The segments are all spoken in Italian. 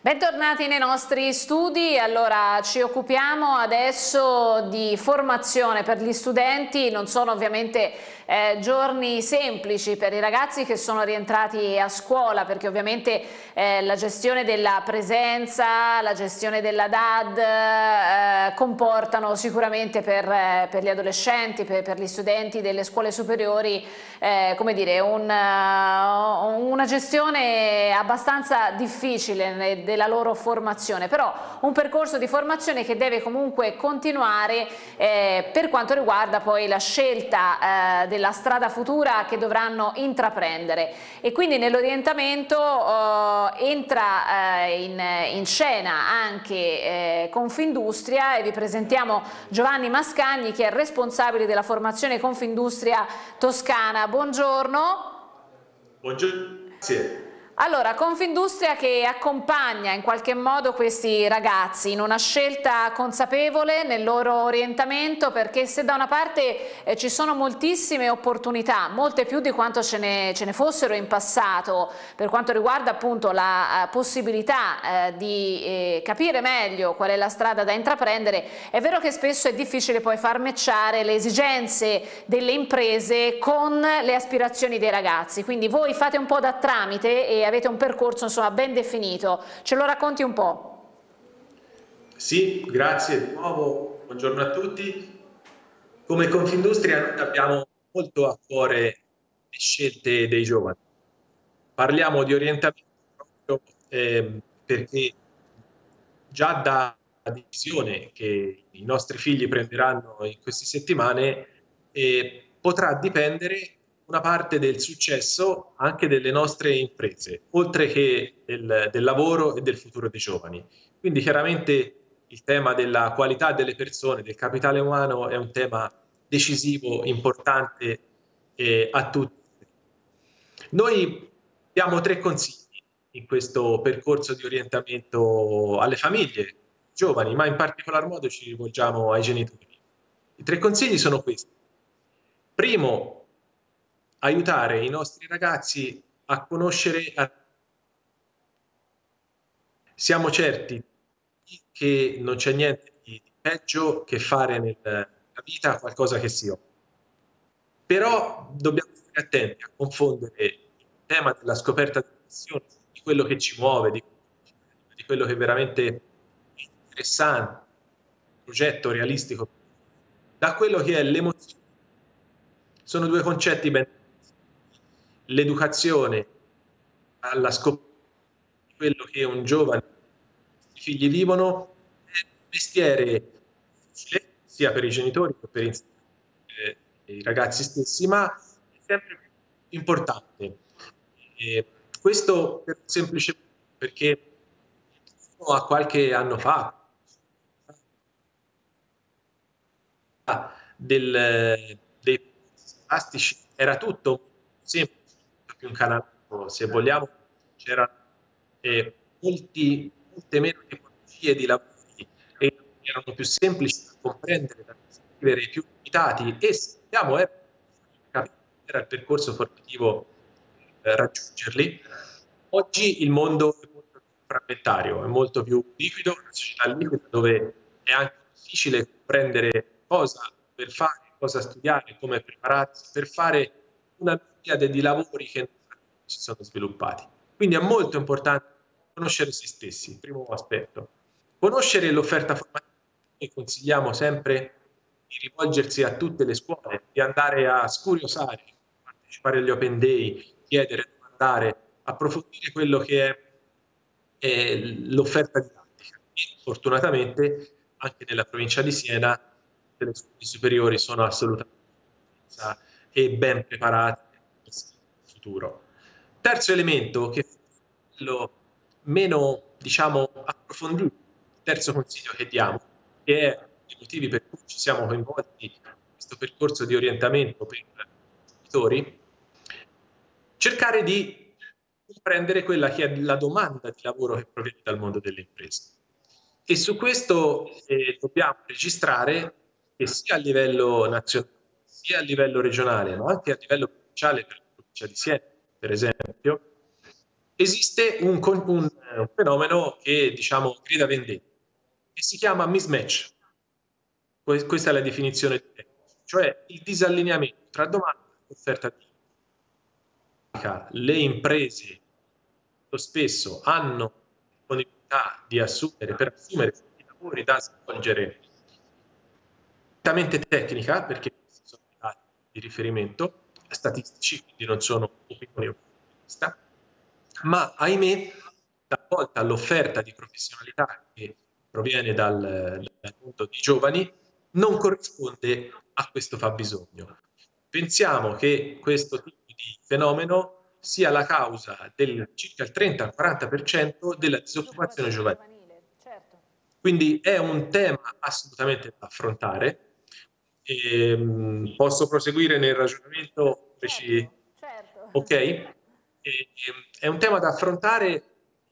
Bentornati nei nostri studi. Allora, ci occupiamo adesso di formazione per gli studenti. Non sono ovviamente giorni semplici per i ragazzi che sono rientrati a scuola, perché ovviamente la gestione della presenza, la gestione della DAD comportano sicuramente per gli adolescenti, per gli studenti delle scuole superiori, come dire, una gestione abbastanza difficile della loro formazione, però un percorso di formazione che deve comunque continuare per quanto riguarda poi la scelta della strada futura che dovranno intraprendere. E quindi nell'orientamento entra in scena anche Confindustria, e vi presentiamo Giovanni Mascagni, che è responsabile della formazione Confindustria Toscana. Buongiorno. Buongiorno, grazie. Allora, Confindustria che accompagna in qualche modo questi ragazzi in una scelta consapevole nel loro orientamento, perché se da una parte ci sono moltissime opportunità, molte più di quanto ce ne fossero in passato, per quanto riguarda appunto la possibilità di capire meglio qual è la strada da intraprendere, è vero che spesso è difficile poi far matchare le esigenze delle imprese con le aspirazioni dei ragazzi, quindi voi fate un po' da tramite e avete un percorso insomma ben definito. Ce lo racconti un po'? Sì, grazie di nuovo, buongiorno a tutti. Come Confindustria noi abbiamo molto a cuore le scelte dei giovani. Parliamo di orientamento proprio perché già da decisione che i nostri figli prenderanno in queste settimane potrà dipendere una parte del successo anche delle nostre imprese, oltre che del lavoro e del futuro dei giovani. Quindi chiaramente il tema della qualità delle persone, del capitale umano è un tema decisivo, importante a tutti. Noi diamo 3 consigli in questo percorso di orientamento alle famiglie giovani, ma in particolar modo ci rivolgiamo ai genitori. I 3 consigli sono questi. Primo, aiutare i nostri ragazzi a conoscere. Siamo certi che non c'è niente di peggio che fare nella vita qualcosa che si odia. Però dobbiamo stare attenti a confondere il tema della scoperta della passione, di quello che ci muove, di quello che veramente è interessante, un progetto realistico, da quello che è l'emozione. Sono 2 concetti ben diversi. L'educazione alla scoperta di quello che un giovane e i figli vivono è un mestiere difficile, sia per i genitori che per i ragazzi stessi, ma è sempre più importante. Questo per un semplice perché fino a qualche anno fa dei plastici era tutto semplice, più un canale, se vogliamo, c'erano molte meno tipologie di lavori e erano più semplici da comprendere, da scrivere, più limitati, e se vogliamo era il percorso formativo raggiungerli. Oggi il mondo è molto più frammentario, è molto più liquido, una società liquida dove è anche difficile comprendere cosa per fare, cosa studiare, come prepararsi per fare una miriade di lavori che si sono sviluppati. Quindi è molto importante conoscere se stessi, primo aspetto. Conoscere l'offerta formativa. Noi consigliamo sempre di rivolgersi a tutte le scuole, di andare a scuriosare, partecipare agli open day, chiedere, domandare, approfondire quello che è l'offerta didattica. E fortunatamente anche nella provincia di Siena le scuole superiori sono assolutamente e ben preparate per il futuro. Terzo elemento, che è quello meno, diciamo, approfondito, il terzo consiglio che diamo, che è i motivi per cui ci siamo coinvolti in questo percorso di orientamento per i genitori, cercare di comprendere quella che è la domanda di lavoro che proviene dal mondo delle imprese. E su questo dobbiamo registrare che sia a livello nazionale, sia a livello regionale, ma anche a livello provinciale per la provincia di Siena, per esempio, esiste un fenomeno che, diciamo, grida vendetta, che si chiama mismatch. Questa è la definizione tecnica, cioè il disallineamento tra domanda e offerta di le imprese spesso hanno disponibilità di assumere per assumere i lavori da svolgere tecnica, perché questi sono i dati di riferimento statistici, quindi non sono opinioni o vista, ma ahimè, talvolta l'offerta di professionalità che proviene dal mondo dei giovani non corrisponde a questo fabbisogno. Pensiamo che questo tipo di fenomeno sia la causa del circa il 30-40% della disoccupazione giovanile. Certo. Quindi è un tema assolutamente da affrontare. Posso proseguire nel ragionamento? Certo. Ok? È un tema da affrontare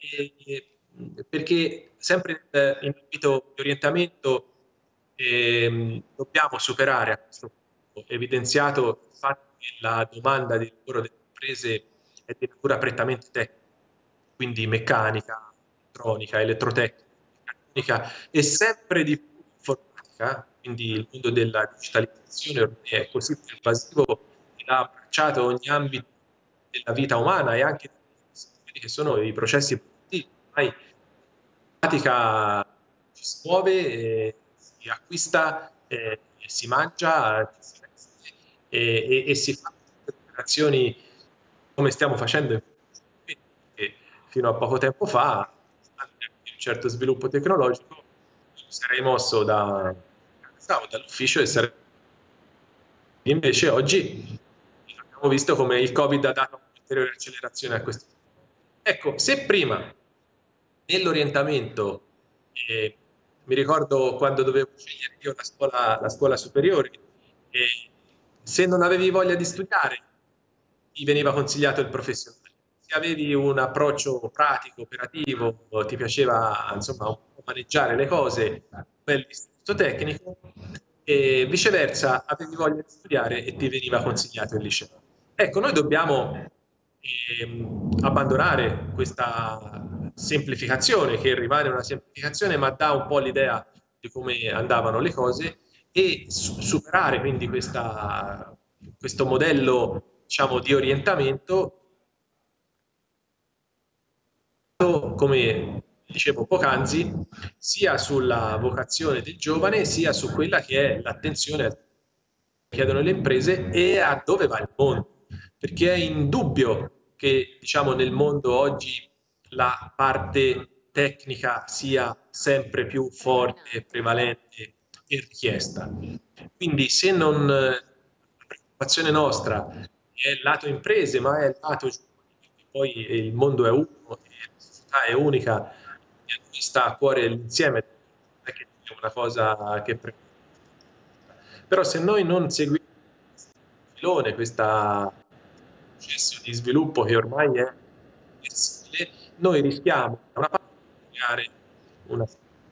perché sempre in ambito di orientamento dobbiamo superare a questo punto, evidenziato il fatto che la domanda di lavoro delle imprese è di natura prettamente tecnica, quindi meccanica, elettronica, elettrotecnica e sempre di più informatica, quindi il mondo della digitalizzazione ormai è così pervasivo che ha abbracciato ogni ambito della vita umana e anche quelli che sono i processi produttivi. Ormai la pratica ci si muove, si acquista, si mangia, si veste e si fa operazioni come stiamo facendo fino a poco tempo fa, un certo sviluppo tecnologico, sarei mosso dall'ufficio e sarei... Invece oggi abbiamo visto come il Covid ha dato un'ulteriore accelerazione a questo. Ecco, se prima nell'orientamento, mi ricordo quando dovevo scegliere io la scuola superiore, se non avevi voglia di studiare, ti veniva consigliato il professionale. Se avevi un approccio pratico, operativo, ti piaceva insomma un po' maneggiare le cose, l'istituto tecnico, e viceversa avevi voglia di studiare e ti veniva consigliato il liceo. Ecco, noi dobbiamo abbandonare questa semplificazione, che rimane una semplificazione, ma dà un po' l'idea di come andavano le cose, e superare quindi questo modello, diciamo, di orientamento, come dicevo poc'anzi, sia sulla vocazione del giovane, sia su quella che è l'attenzione che chiedono le imprese e a dove va il mondo, perché è indubbio che, diciamo, nel mondo oggi la parte tecnica sia sempre più forte, prevalente e richiesta. Quindi se non la preoccupazione nostra è il lato imprese, ma è il lato perché poi il mondo è uno e la società è unica, e a noi sta a cuore l'insieme, non è che è una cosa che però se noi non seguiamo questo filone, questo processo di sviluppo che ormai è irreversibile, noi rischiamo da una parte di creare una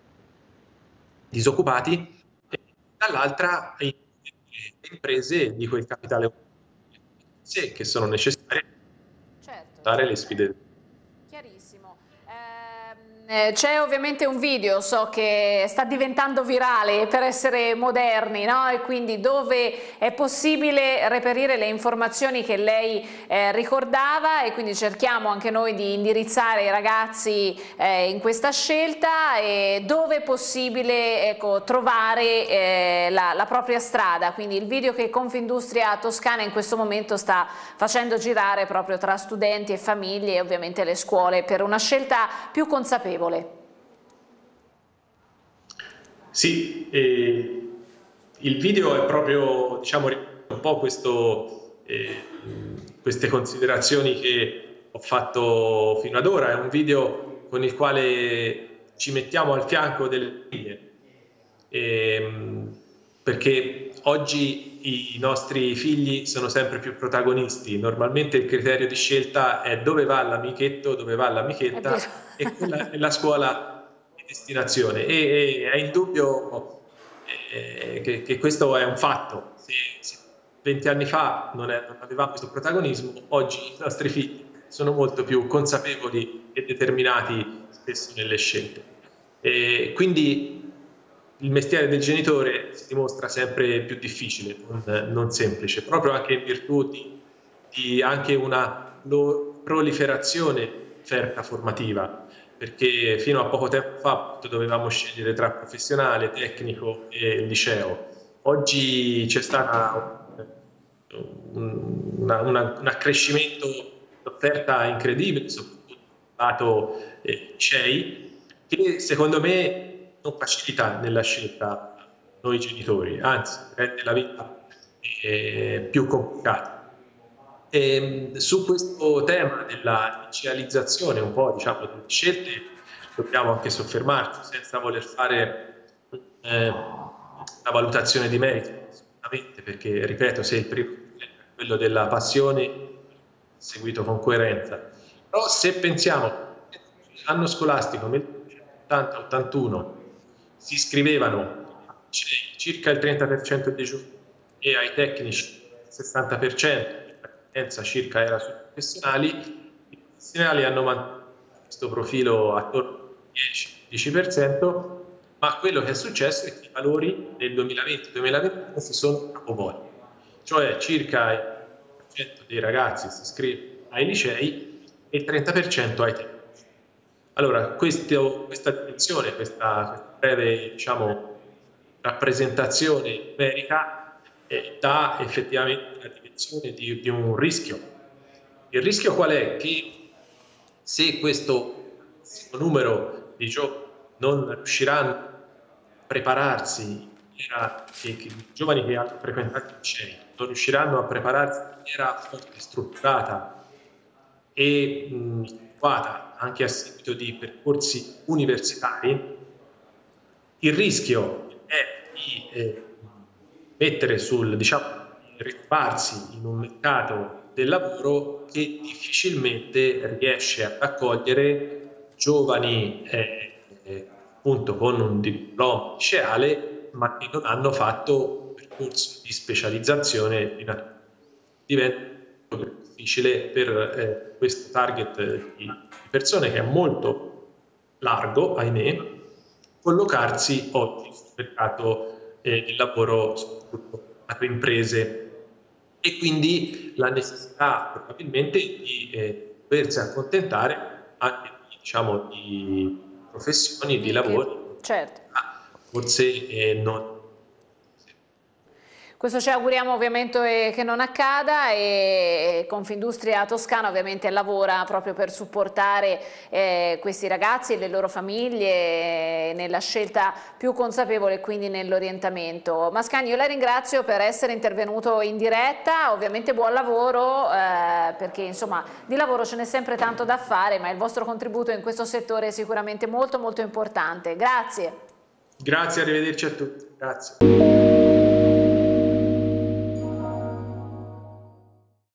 disoccupati e dall'altra le imprese di quel capitale che sono necessarie per affrontare le sfide. Chiarissimo. C'è ovviamente un video, so che sta diventando virale per essere moderni, no? E quindi dove è possibile reperire le informazioni che lei ricordava, e quindi cerchiamo anche noi di indirizzare i ragazzi in questa scelta, e dove è possibile, ecco, trovare la propria strada. Quindi il video che Confindustria Toscana in questo momento sta facendo girare proprio tra studenti e famiglie e ovviamente le scuole, per una scelta più consapevole. Sì, il video è proprio, diciamo, un po' queste considerazioni che ho fatto fino ad ora. È un video con il quale ci mettiamo al fianco delle famiglie, perché oggi i nostri figli sono sempre più protagonisti. Normalmente il criterio di scelta è dove va l'amichetto, dove va l'amichetta, e quella è la scuola di destinazione. E è indubbio che questo è un fatto. Se 20 anni fa non avevamo questo protagonismo, oggi i nostri figli sono molto più consapevoli e determinati spesso nelle scelte. E quindi il mestiere del genitore si dimostra sempre più difficile, non semplice, proprio anche in virtù di anche una proliferazione offerta formativa, perché fino a poco tempo fa dovevamo scegliere tra professionale, tecnico e liceo. Oggi c'è stato un accrescimento d'offerta incredibile, soprattutto lato licei, che secondo me non facilita nella scelta noi genitori, anzi rende la vita più complicata. E su questo tema della licealizzazione, un po' diciamo delle scelte, dobbiamo anche soffermarci senza voler fare una valutazione di merito, assolutamente, perché ripeto, se il primo è quello della passione, seguito con coerenza. Però se pensiamo l'anno scolastico 1980-81 si iscrivevano circa il 30% dei giovani e ai tecnici il 60%, circa era sui professionali. I professionali hanno mantenuto questo profilo attorno al 10%, ma quello che è successo è che i valori nel 2020-2021 si sono capovolti, cioè circa il 30% dei ragazzi si iscrive ai licei e il 30% ai tecnici. Allora, questa dimensione, questa breve rappresentazione numerica dà effettivamente la dimensione di un rischio. Il rischio qual è? Che se questo numero di giovani non riusciranno a prepararsi, che i giovani che hanno frequentato il liceo non riusciranno a prepararsi in maniera forte, strutturata e adeguata anche a seguito di percorsi universitari, il rischio è di mettere ritrovarsi in un mercato del lavoro che difficilmente riesce a raccogliere giovani appunto con un diploma liceale ma che non hanno fatto percorso di specializzazione di natura. Diventa più difficile per questo target di persone che è molto largo, ahimè, collocarsi oggi sul mercato del lavoro, soprattutto per imprese, e quindi la necessità probabilmente di doversi accontentare anche di professioni, di lavori, certo. forse non. Questo ci auguriamo ovviamente che non accada, e Confindustria Toscana ovviamente lavora proprio per supportare questi ragazzi e le loro famiglie nella scelta più consapevole e quindi nell'orientamento. Mascagni, io la ringrazio per essere intervenuto in diretta, ovviamente buon lavoro, perché insomma di lavoro ce n'è sempre tanto da fare, ma il vostro contributo in questo settore è sicuramente molto molto importante. Grazie. Grazie, arrivederci a tutti. Grazie.